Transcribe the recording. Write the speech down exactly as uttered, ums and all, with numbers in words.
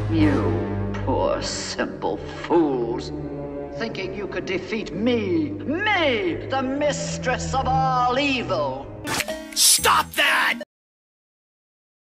You poor simple fools, thinking you could defeat me, me, the mistress of all evil. Stop that!